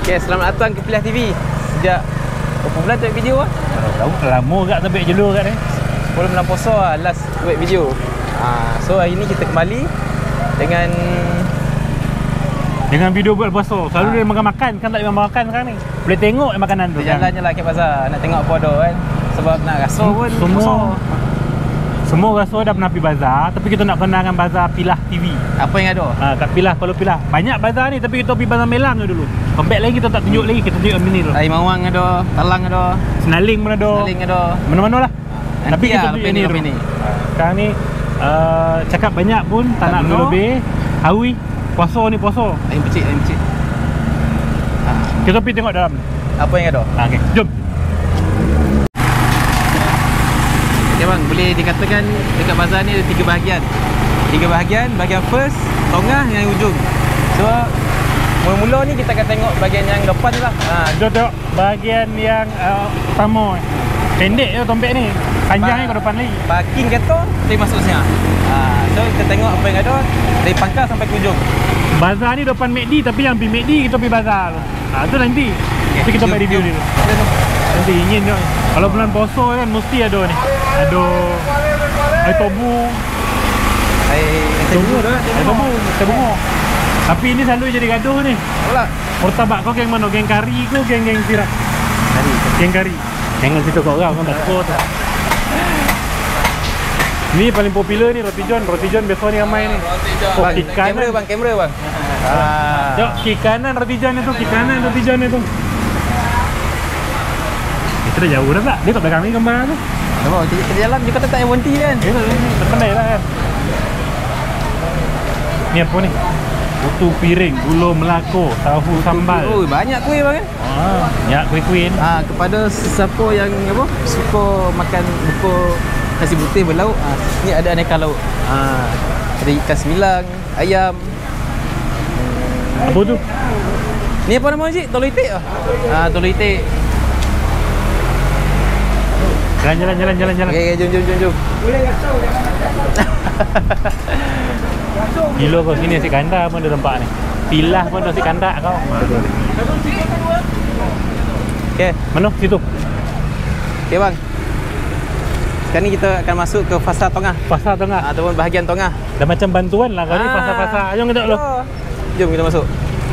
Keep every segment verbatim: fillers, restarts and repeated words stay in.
Okay, selamat datang ke Piliah T V. Sejak berapa bulan tu buat video lah? Lama agak sampai jelur kat ni. sepuluh bulan puasa lah last buat video. ha, So hari ni kita kembali dengan Dengan video buat puasa. Selalu ha. dia makan-makan, kan tak boleh makan sekarang ni. Boleh tengok makanan tu. Jalan je lah ke pasar, nak tengok apa ada kan. Sebab nak rasa pun semua puasa. Semua rasa dah pernah pergi bazar, tapi kita nak kenal dengan bazar Piliah T V. Apa yang ada? Ha, kat Piliah, Kuala Piliah. Banyak bazar ni, tapi kita pergi bazar Melang je dulu. Comeback lagi kita tak tunjuk lagi, kita tunjuk mini dulu. Air Mawang ada, Talang ada, Senaling pun ada. Senaling ada. Mana-mana lah. Nanti tapi kita lah, tunjuk ni dulu. ni. Sekarang ni uh, cakap banyak pun tak, tak nak lebih. Hawi, puasa ni puasa. Air pecik, air pecik. Ha. Kita pergi tengok dalam. Apa yang ada? Ha, okay. Jom. Okay bang, boleh dikatakan dekat bazar ni ada tiga bahagian. Tiga bahagian, bahagian first, tengah, yang ujung. So, mula-mula ni kita akan tengok bahagian yang depan lah. ha. Jom tengok bahagian yang uh, utama. Pendek je tompek ni, panjang ni ke depan lagi. Parking kereta, boleh masuk sini. ha. So, kita tengok apa yang ada dari pangkal sampai ke ujung. Bazar ni depan McD, tapi yang pergi McD kita pergi bazar tu. Ha, tu nanti. Okay, tapi kita jom, buat review jom. dulu. Nanti ingin tengok. Kalau bulan puasa kan mesti ada ni. Ada air tobu. Air tobu ada. Air tobu, air bunga. Tapi ini selalu jadi gaduh ni. Pula. Murtabak kau geng mana? Geng kari ke geng-geng sirap? Kari. Geng kari. Jangan situ kau orang, kau tak suka tak. Ni paling popular ni Roti John. Roti John biasa ni ramai ni. Roti John. Oh, Bang, kamera bang, kamera bang. Ah. Jom, kiri kanan Roti John itu, kiri kanan Roti John itu. Kita dah jauh dah tak? Dia tak belakang ni gambar tu. Nampak, kita jalan je kata tak payah berhenti kan? Ya, terpandai lah kan. Ni apa ni? Putu piring, gula melaka, tahu sambal. Oh, banyak kuih bang kan? Ah, banyak kuih-kuih ni. Ah, kepada sesiapa yang apa suka makan buku nasi putih berlauk, ah, ni ada aneka lauk. Ah, ada ikan sembilang, ayam. Apa tu? Ni apa nama cik? Telur itik ah. Ah, telur itik. Jalan jalan jalan jalan jalan. Okey, okay, jom jom jom jom. Boleh gasau. Gila kau sini nasi kandar pun ada tempat ni. Pilah pun nasi kandar kau. Okey, mana situ? Okey bang. Sekarang ni kita akan masuk ke fasa tengah. Pasar tengah. Ah, ataupun bahagian tengah. Dah macam bantuan lah kau ni Ah. pasar-pasar. Jom kita dulu. Jom kita masuk.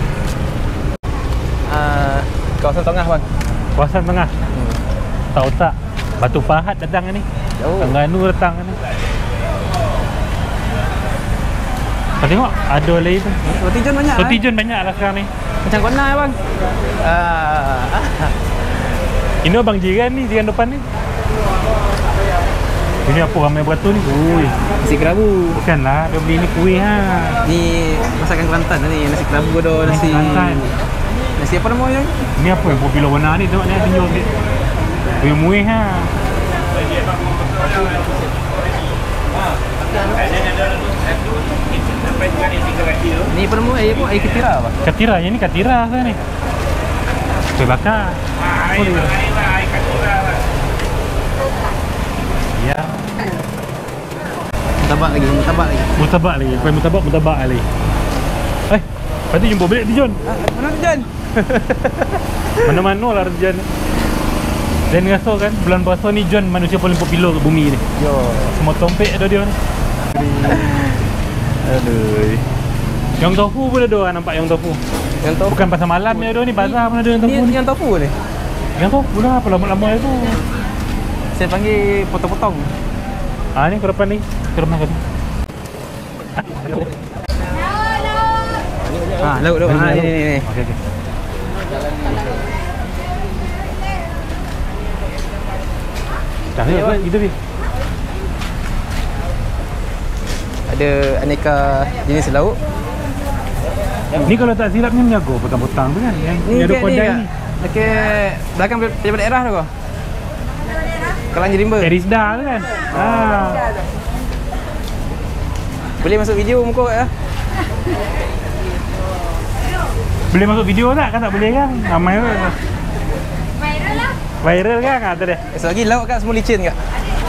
Ah, kawasan tengah bang. Kawasan tengah. Hmm. Tahu tak? Batu Pahat datang ni. Oh. Terengganu datang ni. Kau tengok ada lagi tu. Roti John banyak. Roti eh? John banyak lah sekarang ni. Macam kona ya bang. Ah. Ini abang jiran ni, jiran depan ni. Ini apa ramai beratur ni? Ui. Nasi kerabu. Bukanlah, dia beli ni kuih ha. Ni masakan Kelantan ni, nasi kerabu ada, nasi Kelantan. Nasi apa nama yang? Ni apa yang popular warna ni? Tengok ni tunjuk dia. Kuih muih ha. Ni apa nama? Air apa? Air ketira apa? Katira, yang ni katira saya ni. Kuih bakar. Oh, dia. Ya. Mutabak lagi, mutabak lagi. Mutabak lagi. Kuih mutabak, mutabak lagi. Eh, pasti jumpa balik Dijon. Ah, mana John? Mana-mana lah Dijon. Dan rasa kan bulan puasa ni John manusia paling popular ke bumi ni. Yo. Semua tompek ada dia ni. Aduh. Yang tofu pun ada nampak yang tofu. Yang tofu. Bukan pasar malam ni ada ni, bazar pun ada yang tofu Ni ni. yang tofu ni. Yang tofu lah, apa lama-lama itu. Saya panggil potong-potong. Ah ni ke depan ni. Ke depan ke. Ah, lauk lauk. Ah, ni ni ni. Okey okey. Dah ni apa gitu ni. Ada aneka jenis lauk. Ni kalau tak silap ni menjaga petang-petang tu kan. Yang Ni yang ada kat ni kodai kat. ni. Dekat belakang pejabat daerah tu kau. Kelang Jerimba. Erisda tu kan. Ah. Boleh masuk video muka kat ah. Boleh masuk video tak? Kan tak boleh kan? Ramai tu. Viral lah. Viral kan? Ah, tu dia. Esok lagi lauk kat semua licin kat.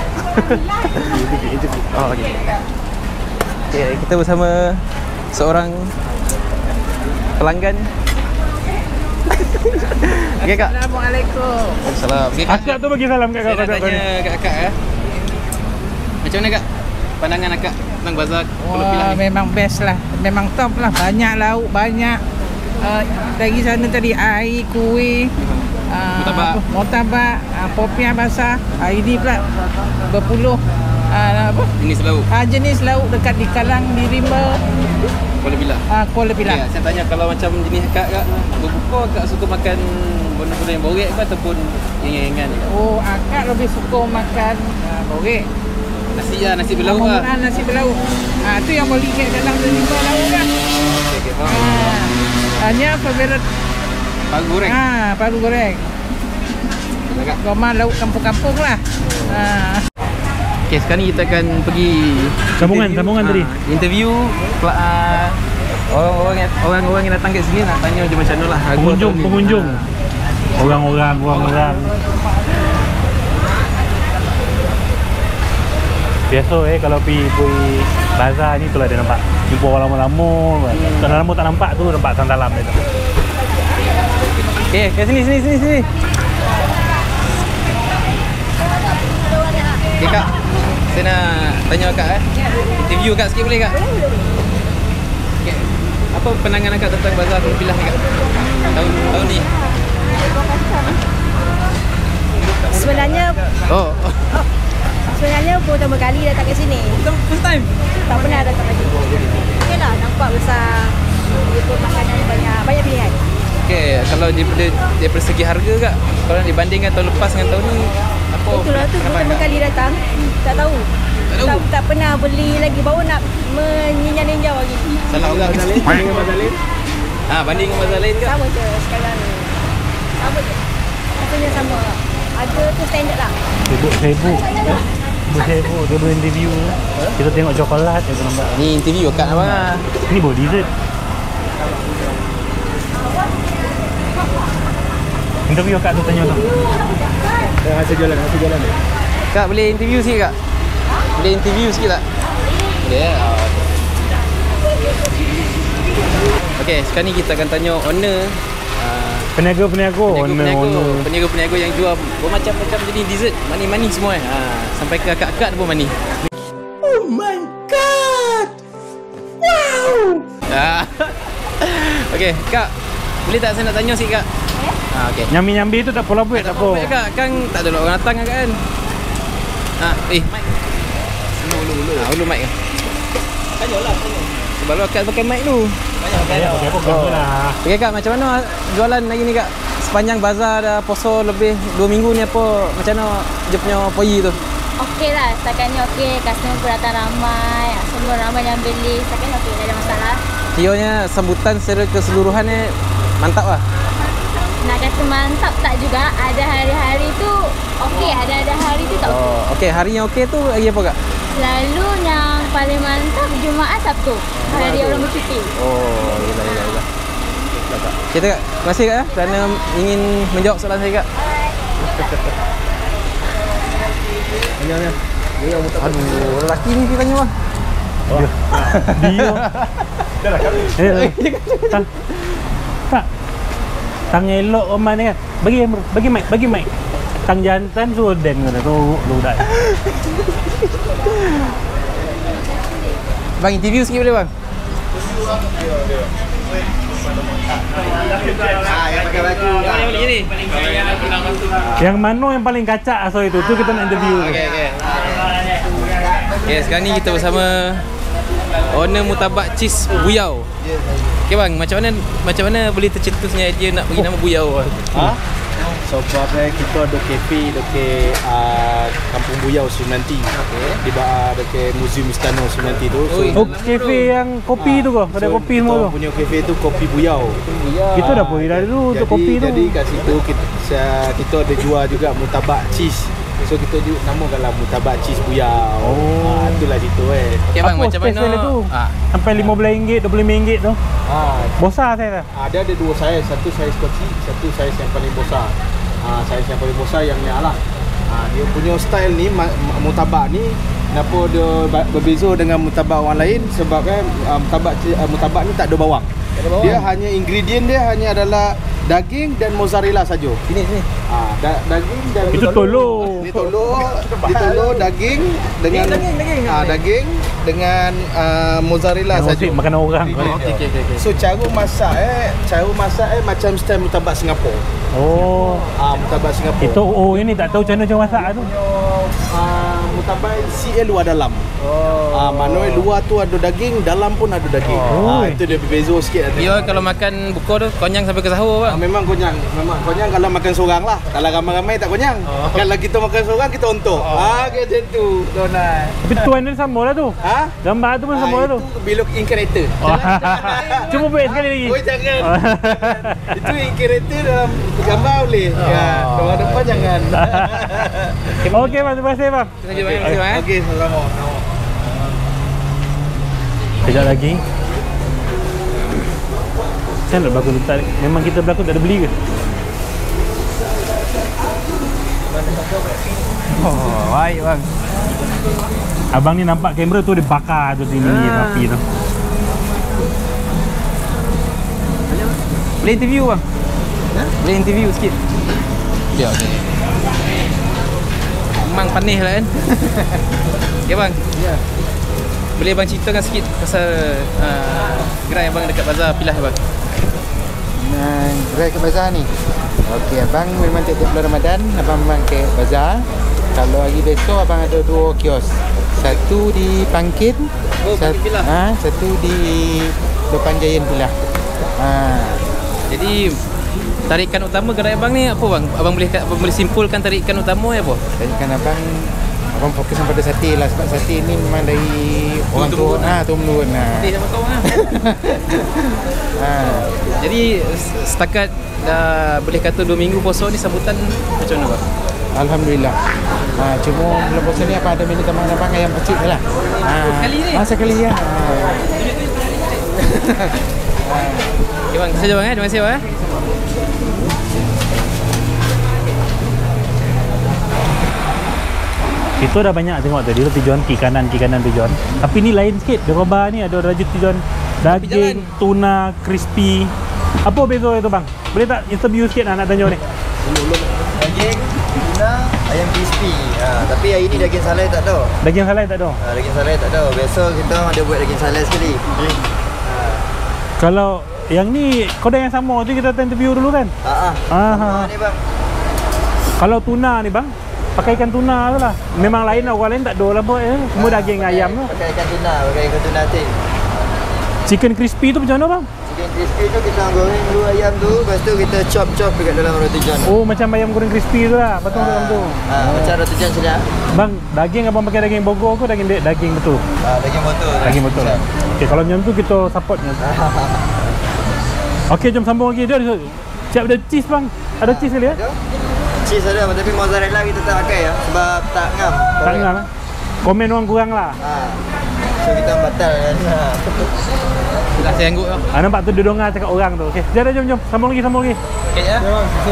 Oh, okey. Okay, kita bersama seorang pelanggan Okey Kak. Assalamualaikum. Assalamualaikum. Okey Kak. Akak tu bagi salam kat Saya kakak. nak tanya kat Akak ya. Macam mana Kak? Pandangan Akak tentang bazar Pulau Pilah Wah, ni? memang best lah. Memang top lah. Banyak lauk, banyak. Uh, dari sana tadi air, kuih, uh, Murtabak. apa, murtabak, uh, popiah basah. Uh, ini pula berpuluh uh, apa? Jenis lauk Uh, jenis lauk dekat di Kalang, di Rimba, Pulau Pilah. uh, Kuala Okay, Pilah. saya tanya kalau macam jenis Kak Kak berbuka Kak suka makan benda-benda yang borek ke ataupun yang ringan ni Kak? Oh, akak lebih suka makan uh, borek. Nasi lah, nasi berlauk lah. Ah, nasi berlauk. Ah, tu yang boleh kat dalam Rimba lauk kan. Okay, okay, faham. Ah, hanya favorite Paru goreng. ah, paru goreng. Betul, Kak. Goma lauk kampung-kampung lah. Ah. Okay, sekarang ni kita akan pergi Sambungan, interview. sambungan Ah, tadi. Interview uh, orang-orang yang, orang-orang yang datang kat sini nak tanya je macam mana lah harga Pengunjung, tahun ni. pengunjung. Ah. Orang-orang, orang-orang. Biasa eh kalau pergi pergi bazar ni tu lah dia nampak jumpa orang lama-lama. Tak lama tak nampak tu nampak santalam dia tu. Okay, ke sini, sini, sini, sini. Okay Kak, saya nak tanya Kak eh. Interview Kak sikit boleh Kak? Okay. Apa pandangan Kak tentang bazar Pulau Pilah ni Kak? Tahun, tahun ni. Sebenarnya Oh, sebenarnya pertama kali datang ke sini. first time? Tak pernah datang lagi. Okeylah, nampak besar. Ikut makanan banyak, banyak pilihan. Okay, kalau daripada, daripada segi harga Kak, kalau dibandingkan tahun lepas dengan tahun ni, apa? Itulah tu kenapa pertama Kak? kali datang, tak tahu. Tak tahu? Tak, tak pernah beli lagi, baru nak menyinyau-ninyau lagi. Salah orang ke sini? Banding dengan bazar lain? Ah, banding dengan bazar lain Kak? Sama je sekarang. Sama je. Rasanya sama. Harga tu standard lah. Sibuk-sibuk. Sibuk-sibuk dia boleh interview. Kita tengok coklat dia tu nampak. Ni interview Kak abang ah. Ni baru dessert. Interview kat tu tanya tu. Hasil jualan, hasil jualan dia. Kak boleh interview sikit Kak? Boleh interview sikit tak? Boleh ya? Oh. Okay, sekarang ni kita akan tanya owner uh, Peniaga-peniaga, owner, Peniaga-peniaga owner. Peniaga-peniaga yang jual bermacam-macam jenis dessert. Manis-manis semua kan ha, sampai ke akak-akak pun manis. Oh my god. Wow. Ah. Okay Kak, boleh tak saya nak tanya sikit Kak? Ah, okay. Nyambi-nyambi tu tak apa buat tak apa. apa Kak, kan tak ada orang datang kan? Ha, eh, mic. Ulu ulu ulu. Ha, ulu mic ke? Tanyalah, tanya. Sebab lu akak pakai mic tu. Banyak pakai. Ya, okey apa oh. lah. Okey Kak, macam mana jualan hari ni Kak? Sepanjang bazar dah poso lebih dua minggu ni apa macam mana dia punya poi tu? Okey lah, setakat ni okey. Customer pun datang ramai. Semua ramai yang beli. Setakat ni okey, tak ada masalah. Kiranya sambutan secara keseluruhan ni mantap lah. Nak kata mantap tak juga. Ada hari-hari tu okey, ada-ada hari tu tak okey. Oh, okey, hari yang okey tu hari apa Kak? Selalu yang paling mantap Jumaat Sabtu. Hari orang bercuti. Oh, iyalah iyalah iyalah. Okay, Kak. Terima kasih Kak ya kerana ingin menjawab soalan saya Kak. Tanya ni. Dia yang Aduh, lelaki ni dia tanya bang. Dia. Dah lah kami. Eh, tak. Tak. Tang elok Oman ni kan. Bagi bagi mic, bagi mic. Tang jantan suruh den kena tu lu dah. Bang interview sikit boleh bang? Ah, yang pakai baju. Yang mana boleh ni? Yang mana yang paling kacak asal itu? Tu kita nak interview. Okey okey. Okey, sekarang ni kita bersama owner Murtabak Cheese Buyau. Okey bang, macam mana macam mana boleh tercetusnya idea nak bagi nama Buyau? Ha? Sebab eh, kita ada kafe dekat uh, Kampung Buyau Sunanti. Okey. Di bawah dekat Museum Istana Sunanti tu. So, Oi. Oh, kafe yang kopi tu kah? Ada so kopi kita semua tu. punya kafe tu Kopi Buyau. Itu dah boleh dah dulu untuk kopi tu. Jadi kat situ kita, kita ada jual juga Murtabak Cheese. So kita juga namakanlah Murtabak Cheese Buyau. Oh. Ha, itulah situ eh. Okey bang, Apa macam mana? special tu? Ah, Sampai lima belas ringgit, dua puluh lima ringgit tu. Ha, Bosan saya dah. ada ada dua saiz, satu saiz kecil, satu saiz yang paling besar. Ha, saiz yang paling besar yang ni lah. Ha, dia punya style ni ma- ma- murtabak ni kenapa dia ba- berbeza dengan murtabak orang lain sebab kan uh, murtabak uh, murtabak ni tak ada bawang. ada bawang. Dia hanya ingredient dia hanya adalah daging dan mozzarella saja. Sini sini. Ah, da- daging dan Itu tolong. Ini tolong, ini tolong daging dengan Daging, daging, daging. ah daging dengan uh, mozzarella Yang saja. asyik makan orang. Okey, Okey okey okey. So cara masak eh, cara masak eh macam style murtabak Singapura. Oh. Ah, murtabak Singapura. Itu oh ini tak tahu macam mana cara masak tu. Ah, murtabak C L luar dalam. Oh. Ah, maknanya luar tu ada daging, dalam pun ada daging. Oh. Ah, itu dia berbeza sikit. Dia kalau makan buka tu konyang sampai ke sahur Ah, bang. memang konyang, memang konyang kalau makan seorang lah. Kalau ramai-ramai tak konyang. Oh. Kalau kita makan seorang kita untung. Oh. Ah, macam tu. Donat. Tapi tuan dia sama lah tu. Ha? Gambar tu pun sama lah tu. Itu belok in character. Oh. Cuba buat sekali lagi. Oh, jangan. Itu in character dalam gambar boleh. Ya, depan depan jangan. Okey bang, terima kasih bang. Terima kasih bang. Terima kasih bang. eh. Okey, sama-sama. Sekejap lagi. Macam mana berlakon tak? Memang kita berlakon tak ada beli ke? Oh, baik bang. Abang ni nampak kamera tu dia bakar tu sini Ah. api tu. Boleh interview bang? Boleh interview sikit? Ya, okey. Memang panih lah kan? Ya bang? Ya. Boleh bang ceritakan sikit pasal uh, gerai abang dekat bazar Pilah bang? Nah, gerai ke bazar ni. Okey, abang memang tiap-tiap bulan Ramadan abang memang ke bazar. Kalau hari besok abang ada dua kios. Satu di Pangkin, Oh, Pangkin Pilah. Ha, satu di depan Giant Pilah. Ha. Jadi tarikan utama gerai abang ni apa bang? Abang boleh abang boleh simpulkan tarikan utama apa? Dan kan abang abang fokus pada sate lah sebab sate ni memang dari orang tua. Turun-turun Ha, turun-turun. Ha. Nanti sama kau lah. Ha. Jadi setakat dah boleh kata dua minggu puasa ni sambutan macam mana bang? Alhamdulillah. Ha, cuma bulan puasa ni abang ada menu tambahan abang ayam pecik je lah. Ha. Sekali ni? Ha, sekali ya. Ha. Okay bang, saja bang eh. Terima kasih bang eh. Kita dah banyak tengok tadi tu tujuan kiri kanan kiri kanan tujuan. Tapi ni lain sikit. Dia bar ni ada rajut tujuan daging, tuna, crispy. Apa beza itu bang? Boleh tak interview sikit nak, nak tanya ni? Daging, tuna, ayam crispy. Ha, tapi hari ni daging salai tak ada. Daging salai tak ada. Ha, daging salai tak ada. Besok kita orang ada buat daging salai sekali. Kalau yang ni kodai yang sama tu kita interview dulu kan? Ha ah. Ah, ha, ha. Ni bang. Kalau tuna ni bang, pakai ikan tuna tu lah. Memang lain lah, orang lain tak ada lah buat eh. Semua daging pakai, ayam tu. Pakai ikan tuna, pakai ikan tuna ting. Chicken crispy tu macam mana bang? Chicken crispy tu kita goreng dulu ayam tu, lepas tu kita chop-chop dekat dalam roti john. Oh macam ayam goreng crispy tu lah, betul dalam tu. Ha, macam roti john sedap. Bang, daging abang pakai daging Bogor ke daging daging betul? Ha, daging botol. Daging betul. Okey, kalau macam tu kita supportnya. Okey, jom sambung lagi. Dia ada siap ada cheese bang. Ada cheese kali ya? Ada? Cheese ada, tapi mozzarella kita tak pakai ya, sebab tak ngam. Tak ngam eh? Komen orang kurang lah. Ha. So kita batal kan. Ha. Dah saya angguk tau. Ah, nampak tu dia dengar cakap orang tu. Okey, jom jom jom. Sambung lagi, sambung lagi. Okey ya.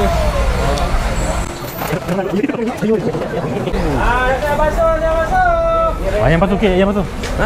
Ah, yang basuh okey, yang basuh. Ha?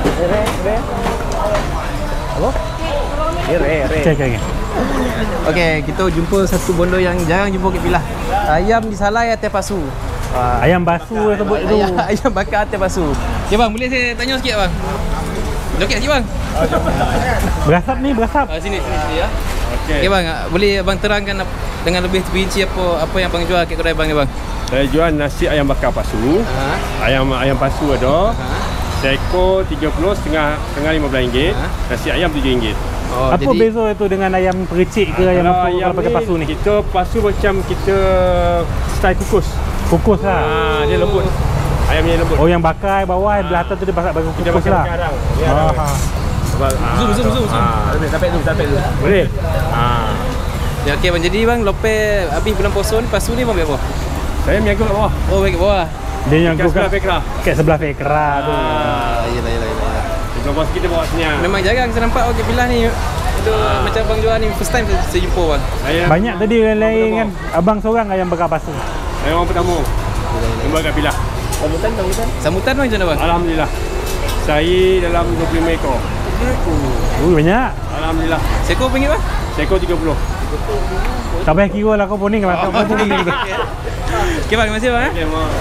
Apa? Re re. Okey, okey, okey. Okey, kita jumpa satu bondo yang jarang jumpa kat Pilah. Ayam disalai atas pasu. Ah, Ayam basuh yang sebut tu. ayam, ayam bakar atas pasu. Okey bang, boleh saya tanya sikit bang? Okey sikit bang. Berasap ni, berasap. Ah, sini sini sini ya. Okey. Okey bang, ah, boleh abang terangkan ap- dengan lebih terperinci apa apa yang abang jual kat kedai bang ni bang? Saya jual nasi ayam bakar pasu. Ha. Ayam ayam pasu ada. Ha. Seekor tiga puluh, setengah setengah lima belas ringgit. Ha. Nasi ayam tujuh ringgit. Oh, Apa beza itu dengan ayam pericik ke ayam apa kalau pakai pasu ni? Kita pasu macam kita style kukus. Kukus lah. Ah, dia lembut. Ayamnya lembut. Oh yang bakar bawah, belah atas tu dia bakar bakar Dia kukus makan lah. sekarang. Dia Ah, ada. ha. Sebab, ah, Zoom zoom zoom zoom. ah, Sampai tu, sampai tu. Boleh? Ah. Ya, okey bang, jadi bang lope habis bulan puasa ni pasu ni bang buat apa? Saya menjaga kat bawah. Oh, baik kat bawah. Dia yang Kat sebelah kat, Pekra. kat sebelah Fekra tu. Ah, Yalah yalah yalah. Kita bos kita bawa sini. Memang jarang saya nampak okey Pilah ni. Ada macam abang jual ni first time saya, saya jumpa bang. Saya Banyak tadi yang lain kan. Abang seorang ayam bakar pasu. Saya orang pertama. Jumpa kat Pilah. Sambutan sambutan. Sambutan bang macam mana bang? Alhamdulillah. Saya dalam dua puluh lima ekor. Oh banyak. Alhamdulillah. Seekor ringgit bang? Seekor tiga puluh. Tak payah kira lah kau poning lah. Kau poning gitu. Okey bang, terima kasih bang. Okey, mau.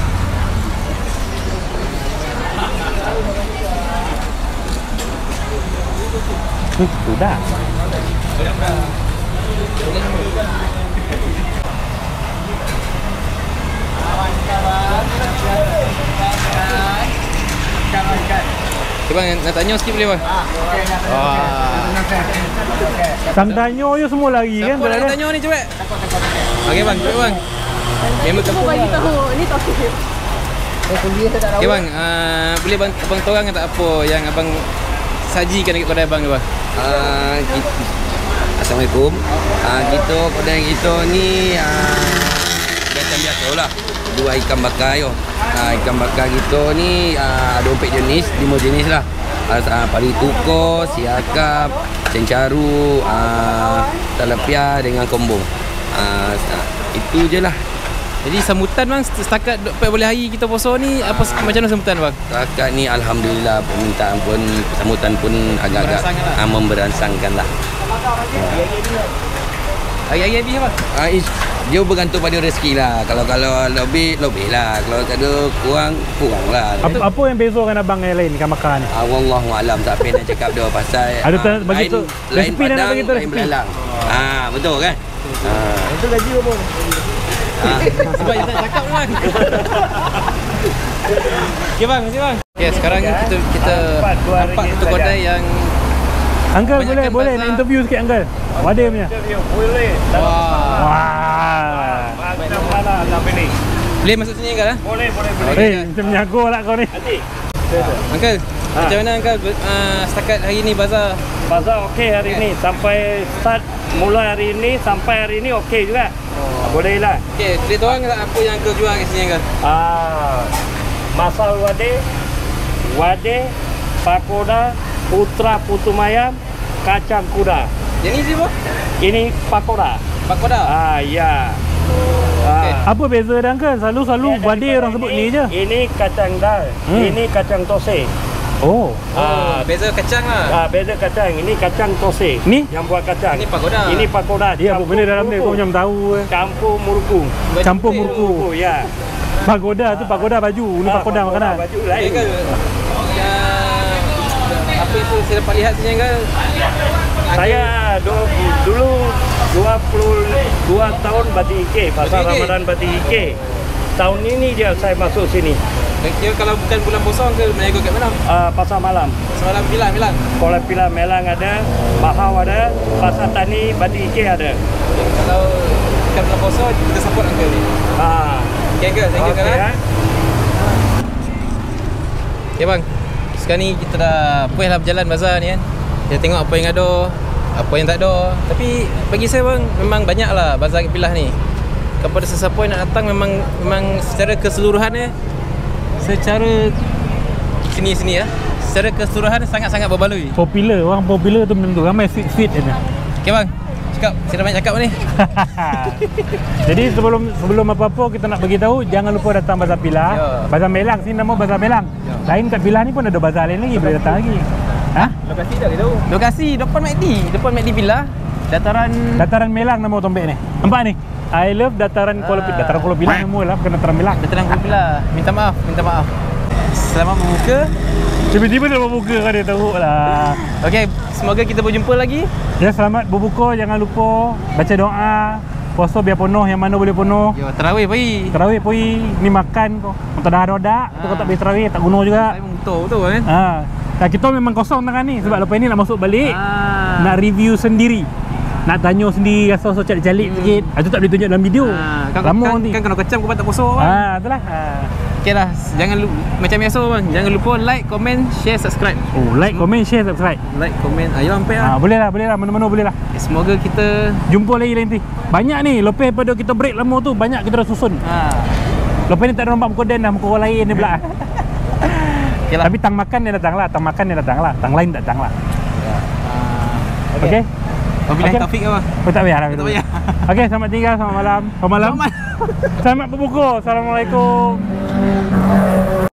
Eh, sudah. Okay, bang, nak tanya sikit boleh bang? Wah. Tang tanyo je semua lari kan. Siapa nak tanya ni cepat? Okey bang, cepat bang. Member kampung bagi tahu ni topik. Okey bang, uh, boleh bang abang torang tak apa yang abang sajikan dekat kedai abang ni bang? Uh, kita, Assalamualaikum. Uh, kita kedai kita ni uh, macam biasa lah. Dua ikan bakar yo. Uh, ikan bakar kita ni uh, ada empat jenis, lima jenis lah. Uh, uh, pari tukar, siakap, cencaru, uh, talapia dengan kombong. Uh, uh, itu je lah. Jadi sambutan bang setakat empat belas hari kita puasa ni apa macam mana sambutan bang? Setakat ni alhamdulillah permintaan pun sambutan pun agak-agak uh, memberansangkan lah. Hari-hari habis bang? Uh, is, dia bergantung pada rezeki lah. Kalau kalau lebih lebih lah. Kalau tak ada kurang kurang lah. Apa, apa yang bezakan abang yang lain ikan bakar ni? Uh, Wallahu alam tak payah nak cakap dah pasal ada uh, bagi lain, tu lain resipi nak bagi tu lain belalang. Ah betul kan? Ah Itu gaji apa? ah. Sebab dia tak cakap bang. Okey bang, terima kasih bang. Okey, sekarang kita kita nampak satu kedai yang Uncle banyak boleh kan boleh bazar. nak interview sikit Uncle. Wadah punya. Boleh. wah. Wah. Macam mana nak beli? Boleh masuk sini Uncle ah? Boleh, boleh, boleh. Eh, macam menyago lah kau ni. Uncle, macam mana Uncle uh, setakat hari ni bazar? Bazar okey hari ni. Sampai start mula hari ni sampai hari ni okey juga. Oh. Boleh lah. Okey, boleh tahu tak apa yang Uncle jual kat sini Uncle? Ah, masal wade, wade, pakoda, putra putu mayam, kacang kuda. Yang ni siapa? Ini pakoda. Pakoda. Ah, ya. Okey. Ah. Apa beza dia Uncle? Selalu-selalu wadah orang sebut ni je. Ini kacang dal, Hmm. ini kacang tose. Oh. Ah, beza kacang lah. Ah, beza kacang. Ini kacang tose. Ni? Yang buat kacang. Ini pagoda. Ini pakoda. Dia apa benda dalam ni kau macam tahu eh. Campur muruku. Campur murku. Oh ya. Pagoda tu pagoda baju, ni Ah, pagoda makanan. Baju Okey lain. Uncle. Yang apa itu saya dapat lihat sini Uncle? Saya dulu, dulu dua puluh dua tahun Bati Ike, pasar Bati Ike. Ramadan Bati Ike. Tahun ini dia saya masuk sini. Kira kalau bukan bulan puasa Uncle berniaga kat mana? Uh, pasar malam. Semalam bilang bilang. Kuala Pilah Melang ada, Bahau ada, Pasar Tani Bati Ike ada. Kalau bukan bulan puasa kita support Uncle ni. Ah, Okey Uncle, thank you okey, Uncle. ah. Okay bang, sekarang ni kita dah puas lah berjalan bazar ni kan. Kita tengok apa yang ada, apa yang tak ada. Tapi bagi saya bang, memang banyak lah bazar Pilah ni. Kepada sesiapa yang nak datang memang memang secara keseluruhan eh, secara sini-sini ya, secara keseluruhan sangat-sangat berbaloi. Popular, orang popular tu benda tu. Ramai fit-fit je. Okay bang, cakap, saya dah banyak cakap ni. Jadi sebelum sebelum apa-apa kita nak bagi tahu, jangan lupa datang Bazar Pilah. Ya. Bazar Melang sini nama Bazar Melang. Ya. Lain kat Pilah ni pun ada bazar lain lagi, boleh datang lagi. Ha? Lokasi dah kita tahu. Lokasi depan McD, depan McD Pilah, dataran Dataran Melang nama tombek ni. Nampak ni? I love dataran Kuala Pilah. Dataran Kuala Pilah nama lah, bukan dataran Melang. dataran Kuala Pilah. Minta maaf, minta maaf. Selamat berbuka. Tiba-tiba dah berbuka kau dia teruk lah. Okey, semoga kita berjumpa lagi. Ya, selamat berbuka. Jangan lupa baca doa. Puasa biar penuh, yang mana boleh penuh. Yo, tarawih pergi. Tarawih pergi, ni makan kau. Kau dah rodak, tu kau tak boleh tarawih, tak guna juga. Saya betul betul kan? Ha. Nah, kita memang kosong tangan ni sebab lepas ni nak masuk balik. Ah. Nak review sendiri. Nak tanya sendiri, rasa-rasa calik-calik hmm. sikit. Itu tak boleh tunjuk dalam video. Ah, kan, Lama kan, nanti. kan kena kecam kau tak puasa bang. Ha, itulah. Ha. Okey lah, jangan lupa macam biasa bang. Jangan lupa like, comment, share, subscribe. Oh, like, comment, share, subscribe. Like, comment, ayo sampai Ha, lah. boleh lah, boleh lah. Mana-mana boleh lah. Okay, semoga kita Jumpa lagi lain nanti. Banyak ni, lepas pada kita break lama tu, banyak kita dah susun. ha. Lepas ni tak ada nampak muka Dan dah, muka orang lain ni pula. Okay lah. Tapi tang makan dia datang lah, tang makan dia datang lah. Tang lain tak datang lah. Ah, Okey? wabillahi Okey. taufik apa? Oh, tak payah lah. Tak payah. Okey, selamat tinggal, selamat malam. Selamat malam. Selamat Selamat berbuka. Assalamualaikum.